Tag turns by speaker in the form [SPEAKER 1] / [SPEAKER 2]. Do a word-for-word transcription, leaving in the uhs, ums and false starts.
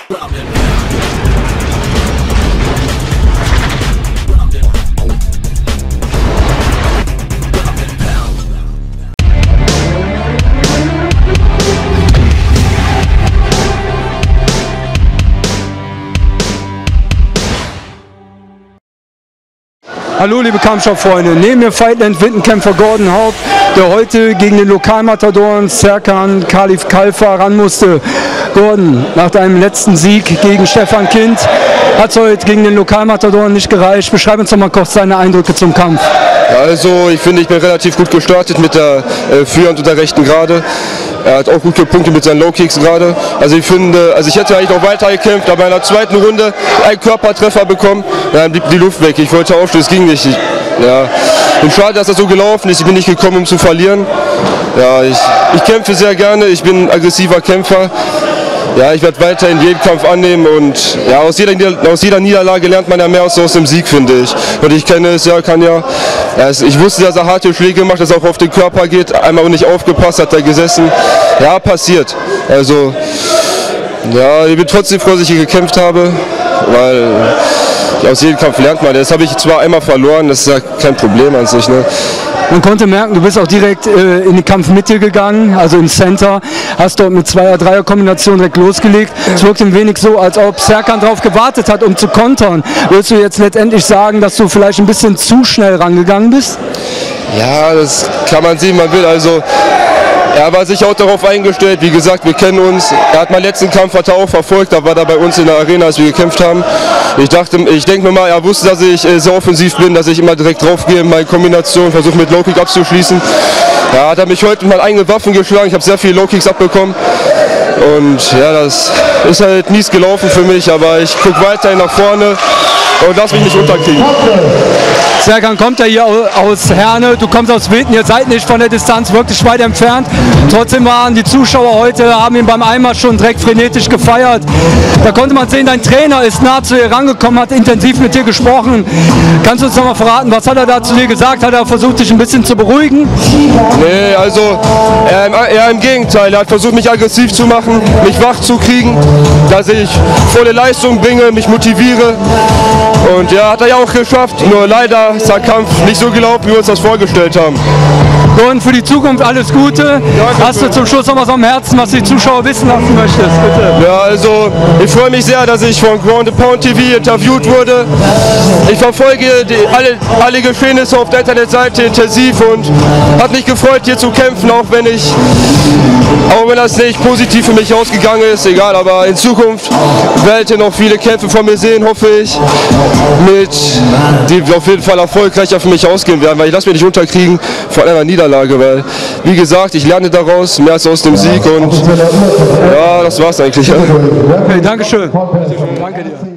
[SPEAKER 1] Hallo liebe Kampfsportfreunde, neben mir Fightland-Wittenkämpfer Gordon Haupt, der heute gegen den Lokalmatadoren Serkan Khalif Kalfa ran musste. Gordon, nach deinem letzten Sieg gegen Stefan Kind hat es heute gegen den Lokalmatadoren nicht gereicht. Beschreib uns doch mal kurz deine Eindrücke zum Kampf.
[SPEAKER 2] Ja, also ich finde, ich bin relativ gut gestartet mit der äh, Führhand und der rechten Gerade. Er hat auch gute Punkte mit seinen Low-Kicks gerade. Also ich finde, also ich hätte eigentlich noch weiter gekämpft, aber in der zweiten Runde einen Körpertreffer bekommen, dann blieb die Luft weg. Ich wollte aufstehen, es ging nicht. Ich, ja, bin schade, dass das so gelaufen ist. Ich bin nicht gekommen, um zu verlieren. Ja, ich, ich kämpfe sehr gerne, ich bin ein aggressiver Kämpfer. Ja, ich werde weiterhin jeden Kampf annehmen und ja, aus jeder, aus jeder Niederlage lernt man ja mehr als aus dem Sieg, finde ich. Und ich kenne es ja, kann ja, ja, ich wusste, dass er harte Schläge macht, dass er auch auf den Körper geht, einmal nicht aufgepasst, hat er gesessen. Ja, passiert. Also, ja, ich bin trotzdem froh, dass ich hier gekämpft habe, weil ja, aus jedem Kampf lernt man. Das habe ich zwar einmal verloren, das ist ja kein Problem an sich, ne?
[SPEAKER 1] Man konnte merken, du bist auch direkt äh, in die Kampfmitte gegangen, also im Center, hast dort mit Zweier-Dreier-Kombination direkt losgelegt. Es wirkt ein wenig so, als ob Serkan darauf gewartet hat, um zu kontern. Würdest du jetzt letztendlich sagen, dass du vielleicht ein bisschen zu schnell rangegangen bist?
[SPEAKER 2] Ja, das kann man sehen, man will. Also er war sich auch darauf eingestellt, wie gesagt, wir kennen uns. Er hat meinen letzten Kampf hat er auch verfolgt, da war er bei uns in der Arena, als wir gekämpft haben. Ich dachte, ich denke mir mal, er wusste, dass ich sehr offensiv bin, dass ich immer direkt drauf gehe, meine Kombination, versuche mit Low-Kick abzuschließen. Ja, hat er mich heute mit meinen eigenen Waffen geschlagen, ich habe sehr viele Low-Kicks abbekommen. Und ja, das ist halt mies gelaufen für mich, aber ich gucke weiterhin nach vorne und lass mich nicht unterkriegen.
[SPEAKER 1] Serkan kommt ja hier aus Herne, du kommst aus Witten, ihr seid nicht von der Distanz wirklich weit entfernt. Trotzdem waren die Zuschauer heute, haben ihn beim Einmarsch schon direkt frenetisch gefeiert. Da konnte man sehen, dein Trainer ist nah zu dir rangekommen, hat intensiv mit dir gesprochen. Kannst du uns noch mal verraten, was hat er da zu dir gesagt? Hat er versucht, dich ein bisschen zu beruhigen?
[SPEAKER 2] Nee, also eher, eher im Gegenteil. Er hat versucht, mich aggressiv zu machen, mich wach zu kriegen, dass ich volle Leistung bringe, mich motiviere. Und ja, hat er ja auch geschafft, nur leider ist der Kampf nicht so gelaufen, wie wir uns das vorgestellt haben.
[SPEAKER 1] Und für die Zukunft alles Gute. Ja, hast du zum Schluss noch was am Herzen, was die Zuschauer wissen lassen möchtest? Bitte.
[SPEAKER 2] Ja, also ich freue mich sehr, dass ich von Ground and Pound T V interviewt wurde. Ich verfolge die, alle, alle Geschehnisse auf der Internetseite intensiv und hat mich gefreut, hier zu kämpfen, auch wenn ich, auch wenn das nicht positiv für mich ausgegangen ist, egal, aber in Zukunft werdet ihr noch viele Kämpfe von mir sehen, hoffe ich, mit die auf jeden Fall erfolgreicher für mich ausgehen werden, weil ich lasse mich nicht unterkriegen von einer Niederlage, weil, wie gesagt, ich lerne daraus mehr als aus dem Sieg und ja, das war's eigentlich.
[SPEAKER 1] Okay, Dankeschön. Danke dir.